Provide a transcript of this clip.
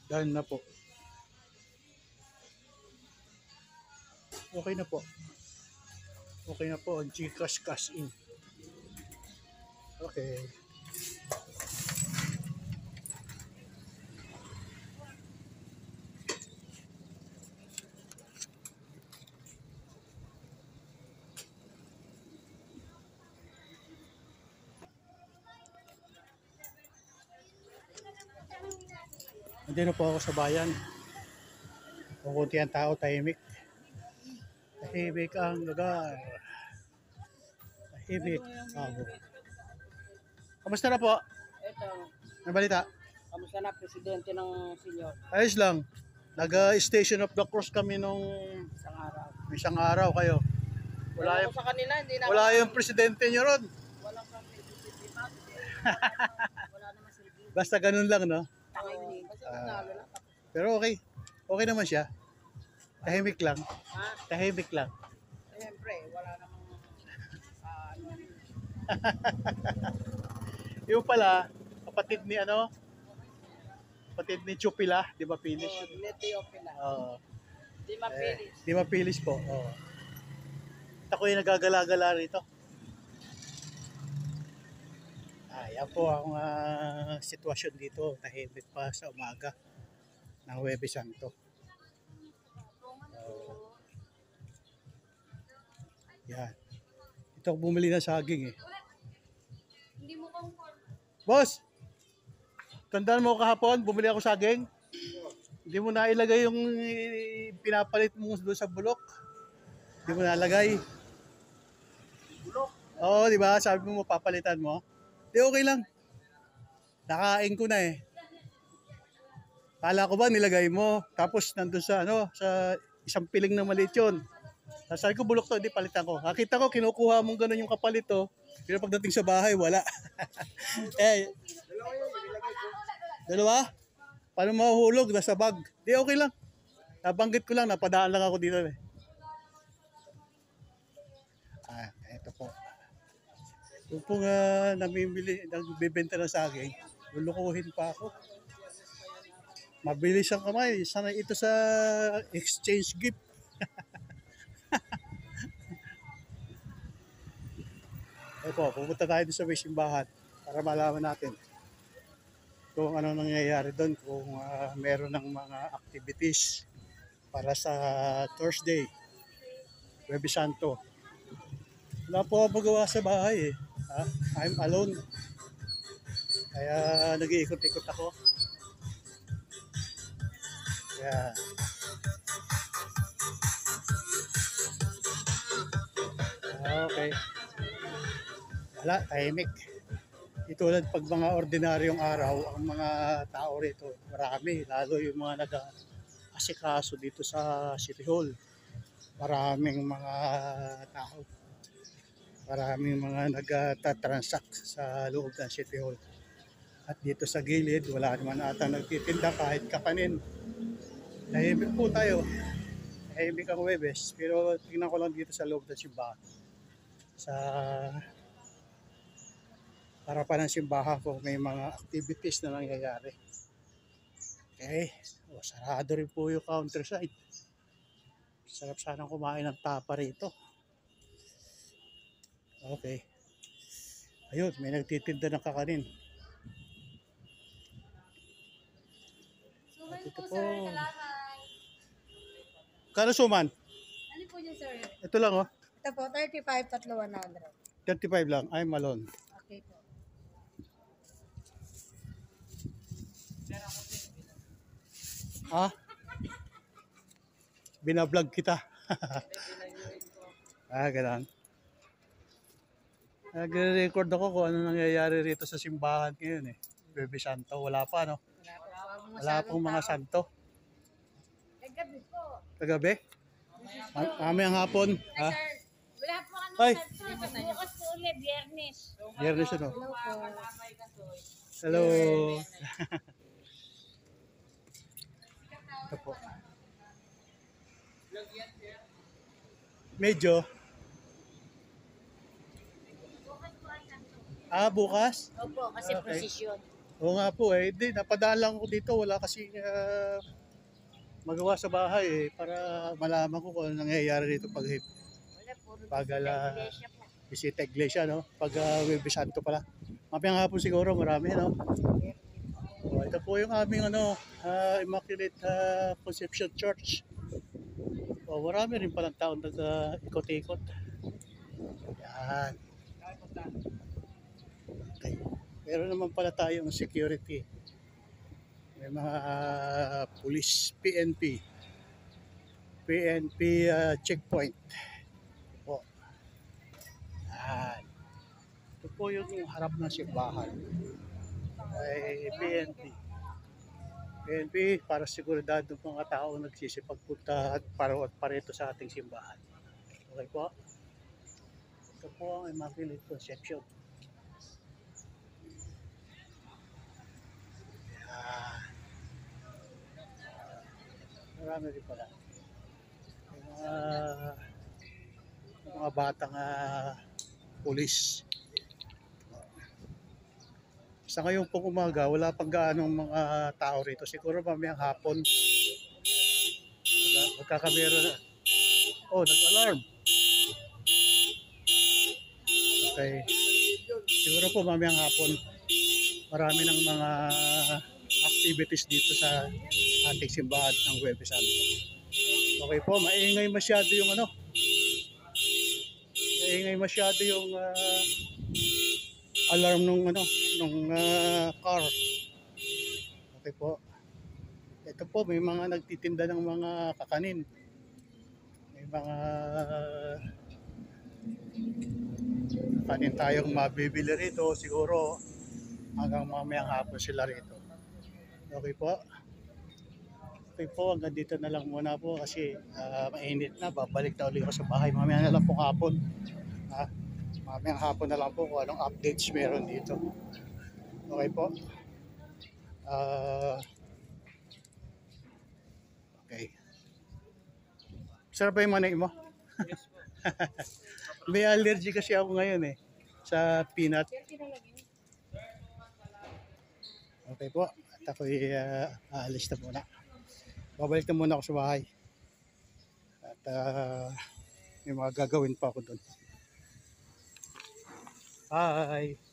Done na po. Okay na po. Okay na po. GCash cash in. Okay. Nandito po ako sa bayan. Kung kunti ang tao, tahimik. Tahimik ang lugar. Tahimik. Abo. Kamusta na po? Ito, Ang balita? kamusta na presidente ng senior Ayos lang. Nag-Station of the Cross kami nung isang araw? isang araw kayo. Wala sa kanila, hindi na Wala yung presidente nyo ron. walang presidente pa. Wala naman silbi. Basta ganun lang, no? Basta nanalo na. Pero okay. Okay naman siya. Tahimik lang. Ha? Tahimik lang. Siyempre, wala namang ano. Yung pala, kapatid ni ano? Kapatid ni Chupila, di ba finish? Neti open na. Oo. Di mapilis. Di ba finish po? Oo. Ako yung nagagala-gala rito. Yan po ang sitwasyon dito. Tahimik pa sa umaga ng Huwebes Santo. Yan. Ito ako bumili ng saging eh. Hindi mo comfort. Boss! Tandaan mo kahapon, bumili ako saging. Hindi mo na ilagay yung pinapalit mo doon sa bulok. Hindi mo nalagay. Bulok? Oo, di ba? Sabi mo papalitan mo. Di okay lang. Nakain ko na eh. Kala ko ba nilagay mo, tapos nandun sa sa isang piling na maliit yun. Sabi ko bulok to, hindi palitan ko. Nakita ko, kinukuha mong ganun yung kapalit to. Pero pagdating sa bahay, wala. Eh, dalawa? Paano mahuhulog? Nasa bag. Di okay lang. Nabanggit ko lang, napadaan lang ako dito eh. Ito po. Yung po nga nagbibenta ng saging, lulukuhin pa ako. Mabilis ang kamay. Sana ito sa exchange gift. Ito, pupunta tayo sa may simbahan para malaman natin kung ano nangyayari doon, kung meron ng mga activities para sa Thursday, Huwebes Santo. Wala po ako magawa sa bahay eh. I'm alone. Kaya nag-iikot-ikot ako. Kaya okay. Wala, tahimik. Itulad pag mga ordinaryong araw, ang mga tao rito, marami. Lalo yung mga nag-asikaso dito sa City Hall. Maraming mga tao. Maraming mga nag-transact sa loob ng City Hall. At dito sa gilid, wala naman ata nagtitinda kahit kapanin. Tahimik po tayo. Tahimik ang Huwebes. Pero tingnan ko lang dito sa loob ng simbahan. Sa harapan ng simbahan kung may mga activities na nangyayari. Okay. Sarado rin po yung counter side. Sarap sanang kumain ng tapa rito. Okay. Ayun, may nagtitinda ng kakanin. Suman Ito po, po. sir. Kalaman. Kano suman? Ano po yun, sir? Ito lang oh. Ito po, 35, tatlo 100. 35 lang. I'm alone. Okay po. Binablog kita. Ganun. Nagre-record ako kung ano nangyayari rito sa simbahan ngayon eh. Huwebes Santo. Wala pa, no? Wala pong mga santo. Kagabi po. Kagabi? Mamayang hapon. Ha? Sir, wala po ano, Ay. sir. Bukas po ulit, biyernes. Biyernes ano? Hello po. Hello. Ito po. Medyo. Bukas po ang santo. Bukas? Opo, kasi Okay. prosesyon. Oo nga po eh. Hindi, napadaan lang ako dito. Wala kasi magawa sa bahay eh. Para malaman ko kung ano nangyayari dito pag Wala, puro Pag, bisita ala- iglesia po. bisita iglesia, no? Pag Huwebes Santo pala. Mamayang hapon siguro, marami, no? O, ito po yung aming Immaculate Conception Church. O, marami rin palang taon nag-ikot-ikot. Yan. Okay. Meron naman pala tayong security. May mga police, PNP checkpoint. Po. Yan. Ito po yung harap ng simbahan. Ay PNP para seguridad ng mga tao nagsisipagpunta at parito sa ating simbahan. Okay po. Ito po ang Immaculate Conception. Ah, marami rin pala. Yung mga batang pulis. Sa ngayon pong umaga, wala pang gaanong mga tao rito. Siguro mamayang hapon. Magkakamero na. Oh, nag-alarm. Okay. Siguro po mamayang hapon. Marami ng mga activities dito sa ating simbahan ng Huwebes Santo. Okay po, maingay masyado yung maingay masyado yung alarm nung car. Okay po. Ito po, may mga nagtitinda ng mga kakanin. May mga kakanin tayong mabibili rito. Siguro hanggang mamayang hapon sila rito. Okay po. Okay po, hanggang dito na lang muna po kasi mainit na. Babalik na ulit ako sa bahay. Mamaya na lang po hapon. Mamayang hapon na lang po kung anong updates meron dito. Okay po. Okay. Sarap ba yung manay mo? May allergy kasi ako ngayon eh. Sa peanut. Okay po. At ako'y aalis na muna. Babalik na muna ako sa bahay. At may mga gagawin pa ako doon. Bye!